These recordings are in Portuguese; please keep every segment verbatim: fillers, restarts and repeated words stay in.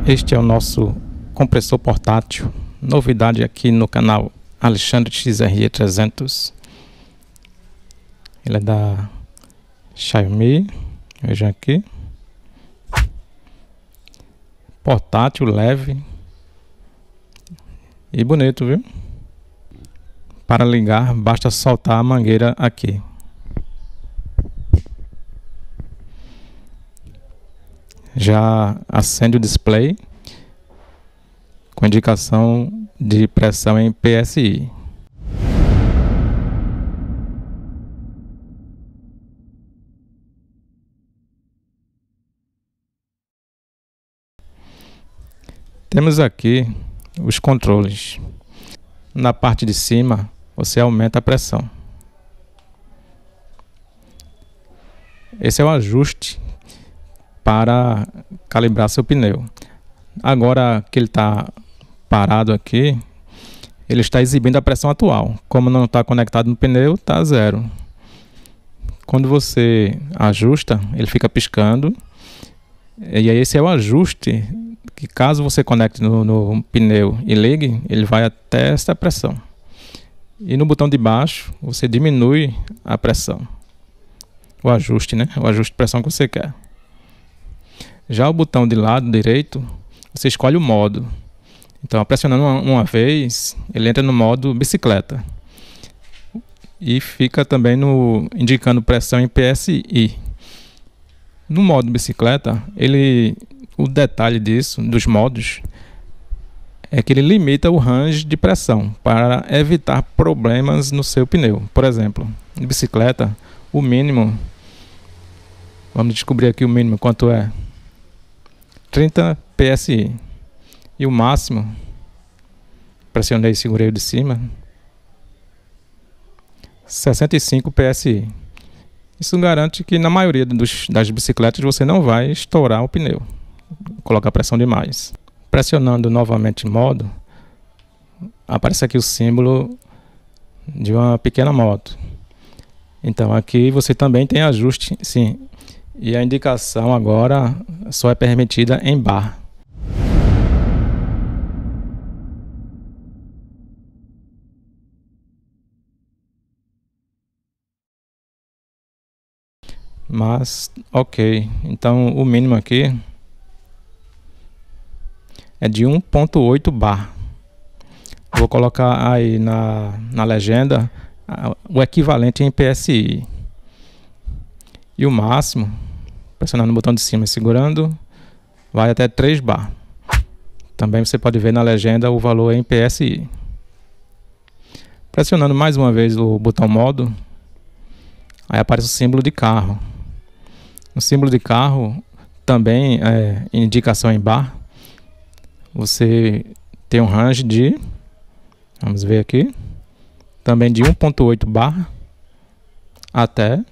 Este é o nosso compressor portátil, novidade aqui no canal Alexandre X R E trezentos. Ele é da Xiaomi, veja aqui. Portátil, leve e bonito, viu? Para ligar, basta soltar a mangueira aqui. Já acende o display com indicação de pressão em P S I. Temos aqui os controles. Na parte de cima, você aumenta a pressão. Esse é o ajuste para calibrar seu pneu. Agora que ele está parado aqui, ele está exibindo a pressão atual. Como não está conectado no pneu, está zero. Quando você ajusta, ele fica piscando. E aí esse é o ajuste que, caso você conecte no, no pneu e ligue, ele vai até essa pressão. E no botão de baixo, você diminui a pressão. O ajuste, né? O ajuste de pressão que você quer. Já o botão de lado direito, você escolhe o modo. Então, pressionando uma, uma vez, ele entra no modo bicicleta. E fica também no, indicando pressão em P S I. No modo bicicleta, ele, o detalhe disso, dos modos, é que ele limita o range de pressão para evitar problemas no seu pneu. Por exemplo, em bicicleta, o mínimo, vamos descobrir aqui o mínimo quanto é. trinta P S I. E o máximo, pressionei e segurei o de cima, sessenta e cinco P S I. Isso garante que na maioria dos, das bicicletas você não vai estourar o pneu, colocar pressão demais. Pressionando novamente modo, aparece aqui o símbolo de uma pequena moto. Então aqui você também tem ajuste, sim. E a indicação agora só é permitida em bar. Mas, ok. Então o mínimo aqui é de um ponto oito bar. Vou colocar aí na, na legenda o equivalente em P S I. E o máximo, pressionando o botão de cima e segurando, vai até três bar. Também você pode ver na legenda o valor em P S I. Pressionando mais uma vez o botão modo, aí aparece o símbolo de carro. O símbolo de carro também é indicação em bar. Você tem um range de, vamos ver aqui, também de um ponto oito bar até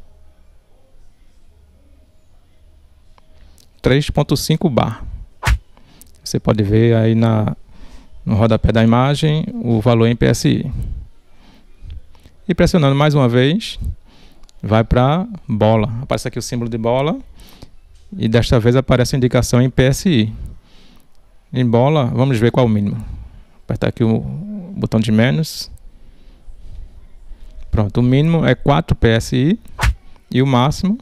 três ponto cinco bar. Você pode ver aí na, no rodapé da imagem o valor em P S I. E pressionando mais uma vez, vai para bola. Aparece aqui o símbolo de bola e desta vez aparece a indicação em P S I. Em bola, vamos ver qual é o mínimo. Apertar aqui o botão de menos. Pronto, o mínimo é quatro P S I e o máximo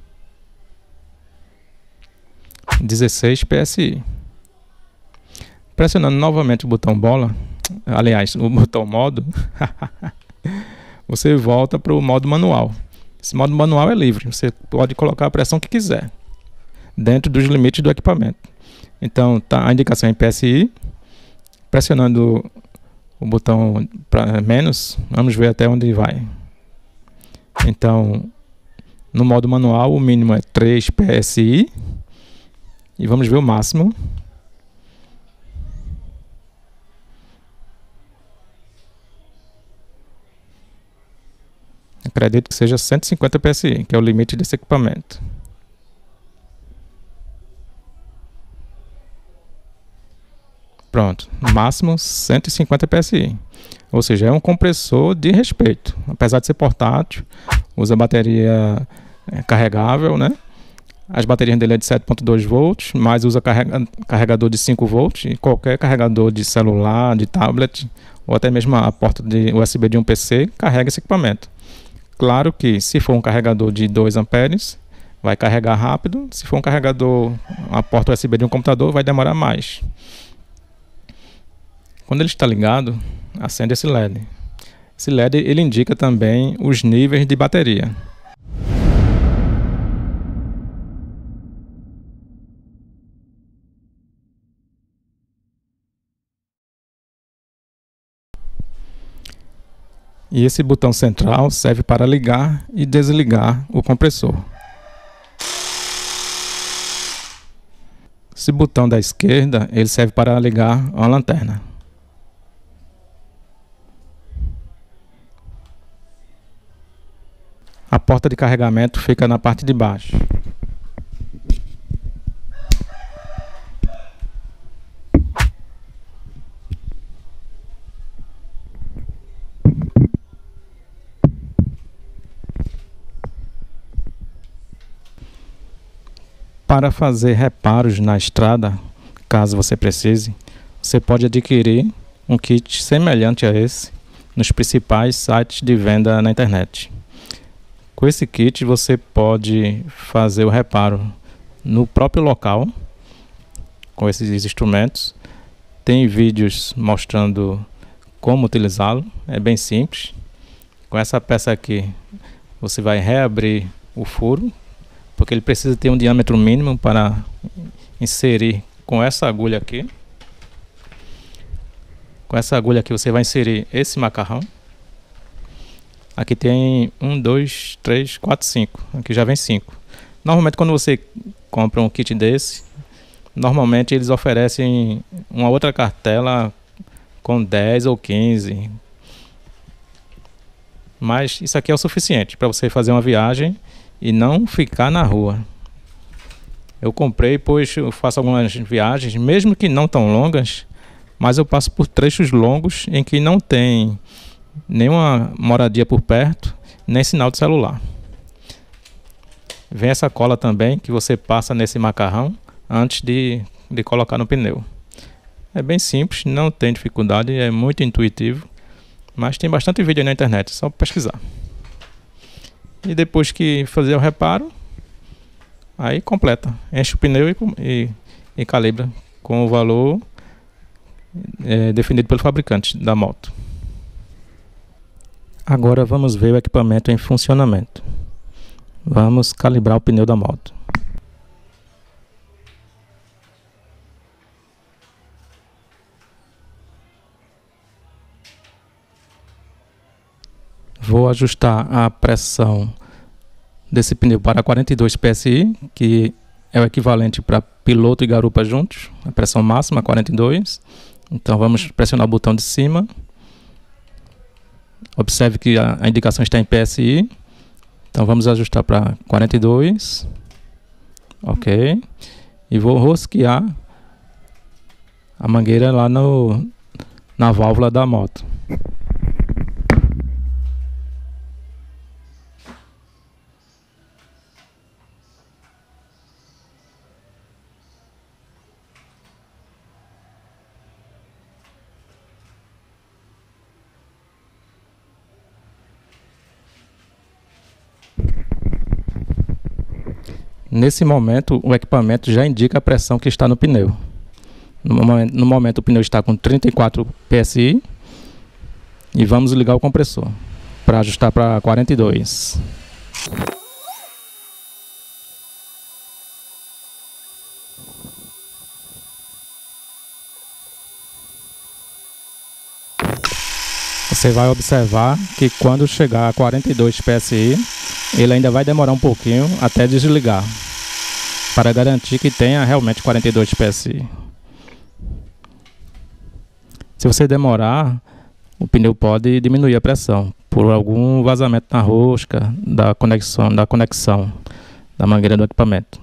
dezesseis P S I. Pressionando novamente o botão bola, aliás, o botão modo, você volta para o modo manual. Esse modo manual é livre, você pode colocar a pressão que quiser, dentro dos limites do equipamento. Então, tá a indicação em P S I, pressionando o botão para menos, vamos ver até onde vai. Então, no modo manual, o mínimo é três P S I, e vamos ver o máximo. Acredito que seja cento e cinquenta P S I, que é o limite desse equipamento. Pronto, máximo cento e cinquenta P S I. Ou seja, é um compressor de respeito. Apesar de ser portátil, usa bateria carregável, né? As baterias dele é de sete ponto dois volts, mas usa carrega, carregador de cinco volts, e qualquer carregador de celular, de tablet, ou até mesmo a porta de U S B de um P C, carrega esse equipamento. Claro que se for um carregador de dois amperes, vai carregar rápido. Se for um carregador, a porta U S B de um computador, vai demorar mais. Quando ele está ligado, acende esse L E D. Esse L E D ele indica também os níveis de bateria. E esse botão central serve para ligar e desligar o compressor. Esse botão da esquerda, ele serve para ligar uma lanterna. A porta de carregamento fica na parte de baixo. Para fazer reparos na estrada, caso você precise, você pode adquirir um kit semelhante a esse nos principais sites de venda na internet. Com esse kit você pode fazer o reparo no próprio local com esses instrumentos. Tem vídeos mostrando como utilizá-lo, é bem simples. Com essa peça aqui você vai reabrir o furo, porque ele precisa ter um diâmetro mínimo para inserir com essa agulha aqui. Com essa agulha aqui você vai inserir esse macarrão. Aqui tem um, dois, três, quatro, cinco. Aqui já vem cinco. Normalmente quando você compra um kit desse, normalmente eles oferecem uma outra cartela com dez ou quinze. Mas isso aqui é o suficiente para você fazer uma viagem e não ficar na rua. Eu comprei, pois eu faço algumas viagens, mesmo que não tão longas, mas eu passo por trechos longos em que não tem nenhuma moradia por perto, nem sinal de celular. Vem essa cola também que você passa nesse macarrão antes de, de colocar no pneu. É bem simples, não tem dificuldade, é muito intuitivo, mas tem bastante vídeo aí na internet, é só pesquisar. E depois que fazer o reparo, aí completa, enche o pneu e, e, e calibra com o valor é, definido pelo fabricante da moto. Agora vamos ver o equipamento em funcionamento. Vamos calibrar o pneu da moto. Vou ajustar a pressão desse pneu para quarenta e dois P S I, que é o equivalente para piloto e garupa juntos. A pressão máxima quarenta e dois. Então vamos pressionar o botão de cima. Observe que a, a indicação está em P S I. Então vamos ajustar para quarenta e dois. Ok. E vou rosquear a mangueira lá no, na válvula da moto. Nesse momento, o equipamento já indica a pressão que está no pneu. No momento, no momento o pneu está com trinta e quatro P S I. E vamos ligar o compressor para ajustar para quarenta e dois. Você vai observar que quando chegar a quarenta e dois P S I, ele ainda vai demorar um pouquinho até desligar, para garantir que tenha realmente quarenta e dois P S I. Se você demorar, o pneu pode diminuir a pressão por algum vazamento na rosca da conexão, da conexão da mangueira do equipamento.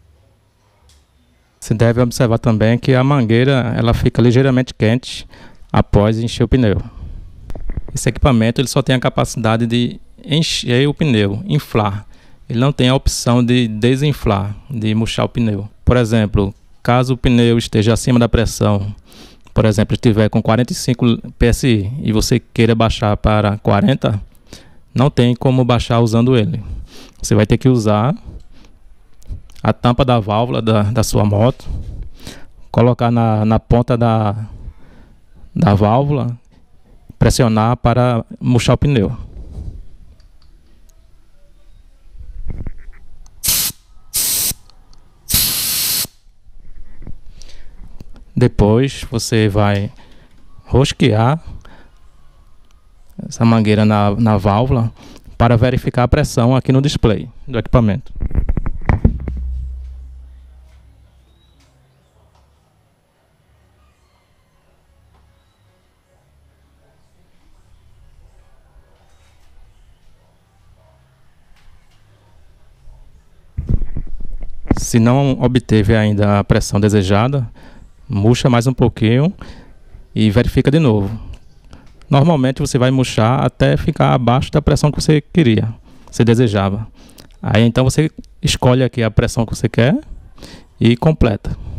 Você deve observar também que a mangueira ela fica ligeiramente quente após encher o pneu. Esse equipamento ele só tem a capacidade de encher o pneu, inflar. Ele não tem a opção de desinflar, de murchar o pneu. Por exemplo, caso o pneu esteja acima da pressão, por exemplo, estiver com quarenta e cinco P S I e você queira baixar para quarenta, não tem como baixar usando ele. Você vai ter que usar a tampa da válvula da, da sua moto, colocar na, na ponta da, da válvula, pressionar para murchar o pneu. Depois você vai rosquear essa mangueira na, na válvula para verificar a pressão aqui no display do equipamento. Se não obteve ainda a pressão desejada, murcha mais um pouquinho e verifica de novo. Normalmente você vai murchar até ficar abaixo da pressão que você queria, você desejava. Aí então você escolhe aqui a pressão que você quer e completa.